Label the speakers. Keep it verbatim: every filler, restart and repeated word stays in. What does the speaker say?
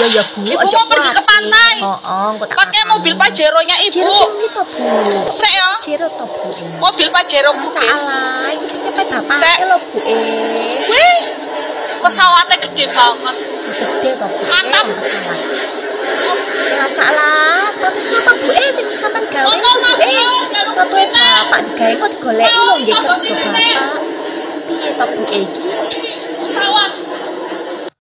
Speaker 1: Iya ya Bu.
Speaker 2: Ibu mau pergi ke pantai.
Speaker 1: Oh, oh,
Speaker 2: pakai mobil Pajero-nya Ibu.
Speaker 1: Pajero sing to Bu.
Speaker 2: Sek ya.
Speaker 1: Pajero to Bu.
Speaker 2: Mobil Pajero Bu.
Speaker 1: Salah, iki pakai bapak lho Bu. Eh.
Speaker 2: Wih. Pesawatnya gede banget.
Speaker 1: Gede to Bu.
Speaker 2: Mantap.
Speaker 1: Pesawat. Masalah, sepatu siapa Bu? Eh sing sampean gawe Bu. Eh, sepatu bapak digawe kok digoleki lho nggih kerja bapak. Piye to Bu iki?